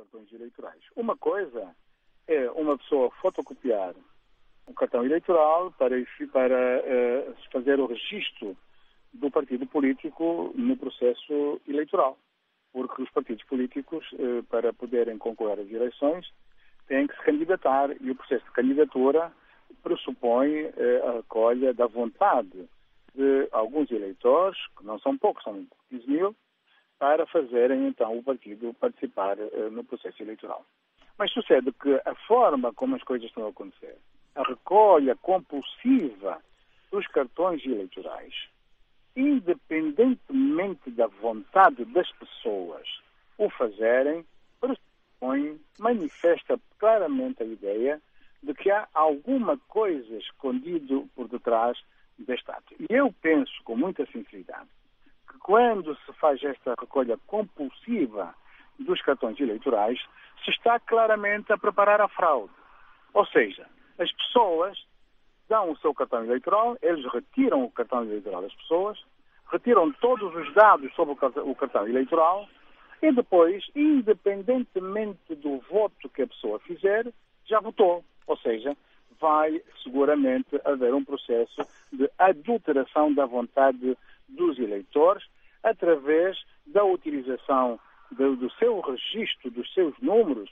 cartões eleitorais. Uma coisa é uma pessoa fotocopiar um cartão eleitoral para fazer o registro do partido político no processo eleitoral. Porque os partidos políticos, para poderem concorrer às eleições, têm que se candidatar e o processo de candidatura pressupõe a recolha da vontade de alguns eleitores, que não são poucos, são 15 mil, para fazerem então o partido participar no processo eleitoral. Mas sucede que a forma como as coisas estão a acontecer, a recolha compulsiva dos cartões eleitorais, independentemente da vontade das pessoas o fazerem, manifesta claramente a ideia de que há alguma coisa escondida por detrás deste ato. E eu penso com muita sinceridade que quando se faz esta recolha compulsiva dos cartões eleitorais, se está claramente a preparar a fraude. Ou seja, as pessoas dão o seu cartão eleitoral, eles retiram o cartão eleitoral das pessoas, retiram todos os dados sobre o cartão eleitoral e depois, independentemente do voto que a pessoa fizer, já votou. Ou seja, vai seguramente haver um processo de adulteração da vontade dos eleitores através da utilização do seu registro, dos seus números.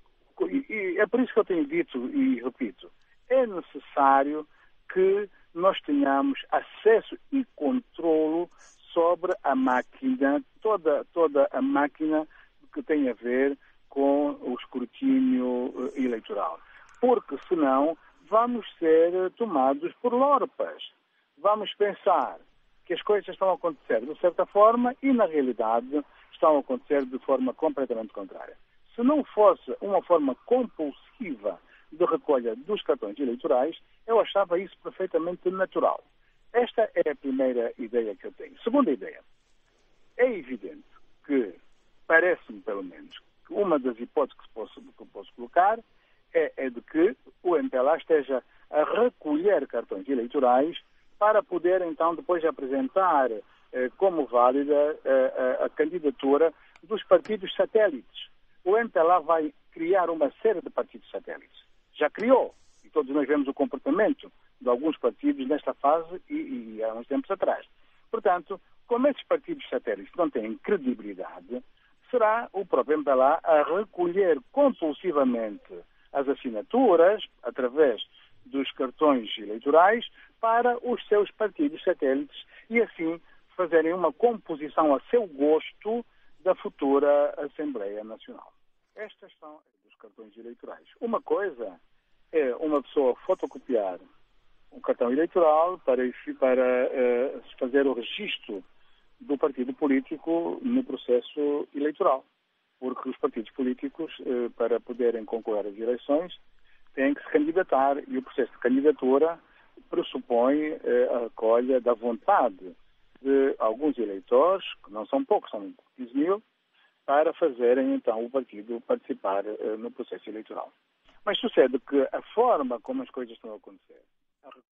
E é por isso que eu tenho dito e repito, é necessário que nós tenhamos acesso e controlo sobre a máquina, toda a máquina que tem a ver com o escrutínio eleitoral. Porque senão vamos ser tomados por lorpas. Vamos pensar que as coisas estão a acontecer de certa forma e na realidade estão a acontecer de forma completamente contrária. Se não fosse uma forma compulsiva de recolha dos cartões eleitorais, eu achava isso perfeitamente natural. Esta é a primeira ideia que eu tenho. Segunda ideia. É evidente que, parece-me pelo menos, que uma das hipóteses que eu posso colocar é de que o MPLA esteja a recolher cartões eleitorais para poder então depois apresentar como válida a candidatura dos partidos satélites. O MPLA vai criar uma série de partidos satélites. Já criou, e todos nós vemos o comportamento de alguns partidos nesta fase e há uns tempos atrás. Portanto, como esses partidos satélites não têm credibilidade, será o próprio MPLA a recolher compulsivamente as assinaturas, através dos cartões eleitorais, para os seus partidos satélites e assim fazerem uma composição a seu gosto da futura Assembleia Nacional. Estas são os cartões eleitorais. Uma coisa é uma pessoa fotocopiar um cartão eleitoral para fazer o registro do partido político no processo eleitoral. Porque os partidos políticos, para poderem concorrer às eleições, têm que se candidatar e o processo de candidatura pressupõe a recolha da vontade de alguns eleitores, que não são poucos, são 15 mil, para fazerem então o partido participar no processo eleitoral. Mas sucede que a forma como as coisas estão a acontecer,